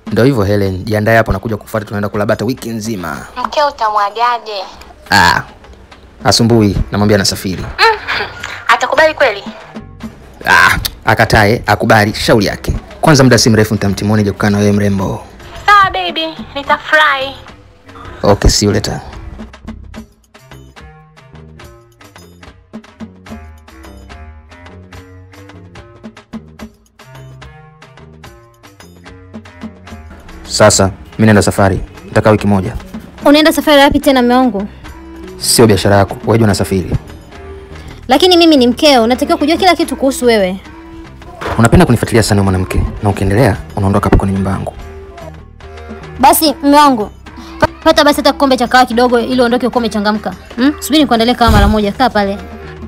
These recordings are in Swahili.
Ndio hivyo Helen, jiandae hapo nakuja kufuata, tunaenda kula bata wiki nzima. Mkeo utamwagaje? Asumbui namwambia nasafiri. Atakubali kweli? Akatae, akubali, shauri yake. Kwanza muda si mrefu nitamtimoni je kukaa na wewe mrembo. Sawa baby, nitafurahi. Okay, see you later. Sasa mimi naenda safari. Nitakaa wiki moja. Unaenda safari wapi tena mume wangu? Sio biashara yako, wewe unasafiri. Lakini mimi ni mkeo, unatakiwa kujua kila kitu kuhusu wewe. Unapenda kunifuatilia sana mwanamke, na ukiendelea unaondoka hapo kwenye nyumba yangu. Basi mume wangu, pata basi hata kikombe cha kahawa kidogo ili uondoke uko umechangamka. Subiri nikuandalie kahawa mara moja, kaa pale.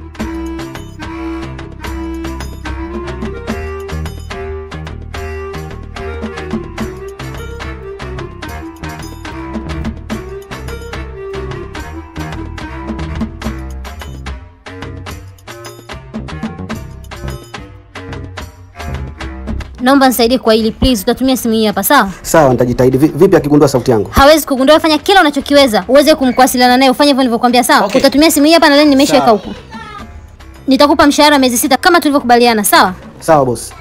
Naomba nisaidie kwa hili please, utatumia simu hii hapa sawa? Sawa, nitajitahidi. Vipi akigundua sauti yangu? Hawezi kugundua, fanya kila unachokiweza uweze kumkuwasiliana naye, ufanye hivyo nilivyokuambia sawa? Okay. Utatumia simu hii hapa na leo nimeshaweka huko. Nitakupa mshahara miezi 6 kama tulivyokubaliana sawa? Sawa boss.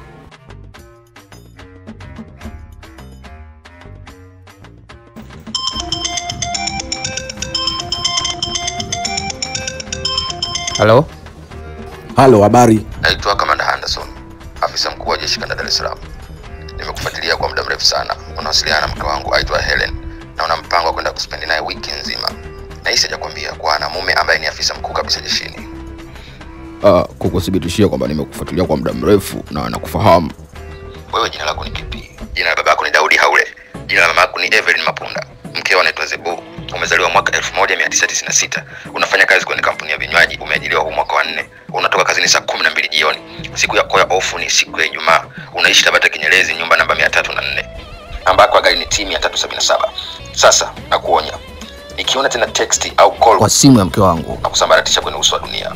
Halo? Halo, habari? Naitwa Kamanda Anderson, afisa mkuu wa jeshi kanda Dar es Salaam. Nimekufuatilia kwa muda mrefu sana. Unawasiliana na mke wangu aitwa Helen na una mpango wa kwenda kuspendi naye wiki nzima. Na hii sijakwambia kwa ana mume ambaye ni afisa mkuu kabisa jeshini. Kukuthibitishia kwamba nimekufuatilia kwa muda mrefu na nakufahamu. Wewe jina lako ni kipi? Jina la babako ni Daudi Haule. Jina la mamako ni Evelyn Mapunda. Mkeo anaitwa Zebuu. Umezaliwa mwaka 1996. Unafanya kazi kwenye kampuni ya vinywaji. Umeajiriwa huu mwaka wa 4. Unatoka kazini saa 12 jioni. Siku yako ya off ni siku ya Ijumaa. Unaishi Tabata Kinyerezi, nyumba namba 304. Ambako gari ni T377. Sasa nakuonya. Nikiona tena text au call kwa simu ya mke wangu na kusambaratisha kwenye uso wa dunia.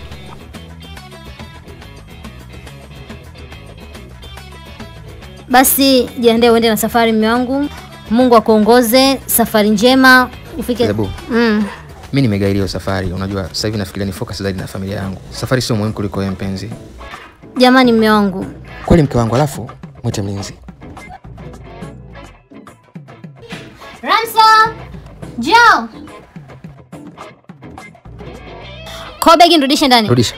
Basi jiandae uende na safari mume wangu. Mungu akuongoze, safari njema, ufike. Zebuu. Mimi nimegailiwa safari. Unajua sasa hivi nafikiria ni focus zaidi na familia yangu. Safari sio muhimu kuliko wewe mpenzi. Jamani mume wangu. Kweli mke wangu, alafu mwite mlinzi. Ransom! Joe! Kwa begi nirudishe ndani. Rudisha.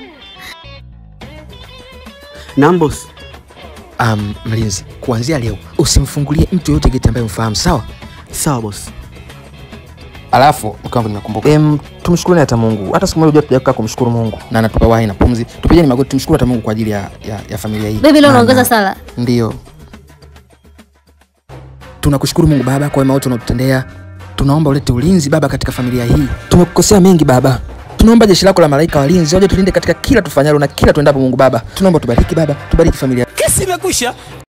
Nambos. Mlinzi, kuanzia leo usimfungulie mtu yote geti ambaye umfahamu, sawa? Sawa boss. Alafu mke wangu nimekumbuka. Tumshukuru hata Mungu. Hata siku moja hujua tujakaa kumshukuru Mungu. Na anatupa uhai na pumzi. Tupigeni magoti tumshukuru hata Mungu kwa ajili ya familia hii. Baby leo unaongeza sala. Ndio. Tunakushukuru Mungu Baba kwa wema wote unaotutendea. Tunaomba ulete ulinzi Baba katika familia hii. Tumekukosea mengi Baba. Tunaomba jeshi lako la malaika walinzi waje tulinde katika kila tufanyalo na kila tuendapo Mungu Baba. Tunaomba tubariki Baba, tubariki familia. Kesi imekwisha.